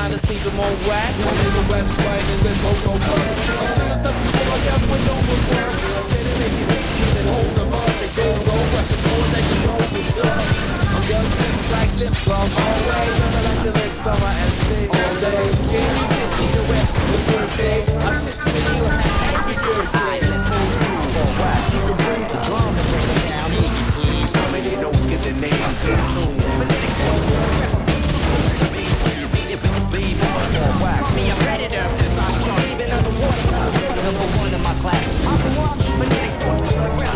trying to see them on whack. One in the west, right in the go-go bus. I'm feeling touchy with my left with no return. Get it, make it, and hold them up. They go, rush the door, let you know the stuff. I'm young things like lip gloss, always. Summer like the lip summer and stay all day. Yeah, you sit in the west, the first day. I shit spinning, you have angry girls say. Let's hold you for a while. You can bring the drums and bring it down. Music, please. How many notes get the names in tune? Me a predator, cause I'm strong. Even underwater, number one in my class. I'm the one, the next one.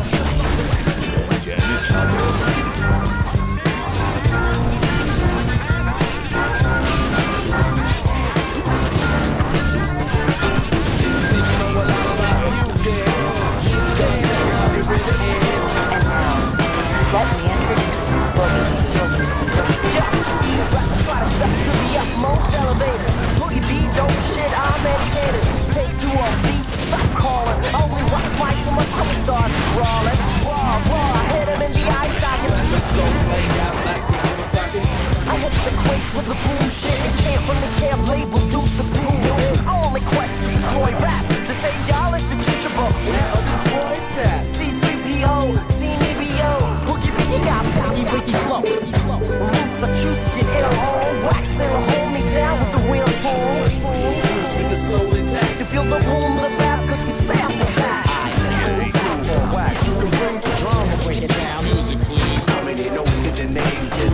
Most elevated, boogie beat, dope shit, I'm educated. Take two on beat, stop calling. Only rock mics when my tongue starts crawling. Raw, I hit him in the eye socket. So laid out like the pocket. I hit the quakes with the boom shit. It came from the camp label, Dukes of Doom. Only question, destroy rap. To say y'all is the future, but where are the toys at? C3PO, C-E-B-O. Boogie beat, you got funky, freaky flow. Roots are choosing in a hole, waxing a hole. Down with the real form, with the soul intact. You feel the boom, the rap, cause we sample that. You can bring the drum and break it down. Music, please. How many notes get the names? Just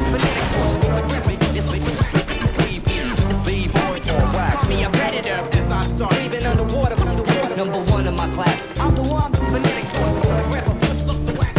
me a predator as I start breathing underwater. Number one in my class. I'm the one. Phonetics rapper flips up the wax.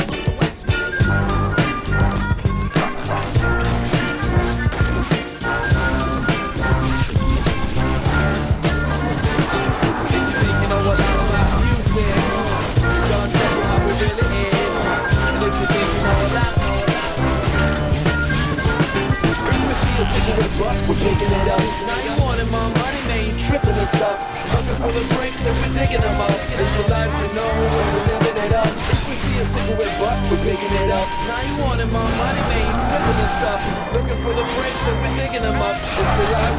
We're picking it up. Now you wanting my money, man, you tripping and stuff. Looking for the breaks and we're digging them up. It's the life we know and we're living it up. If we see a cigarette butt, we're picking it up. Now you wanting my money, man, you tripping and stuff. Looking for the breaks and we're digging them up. It's the life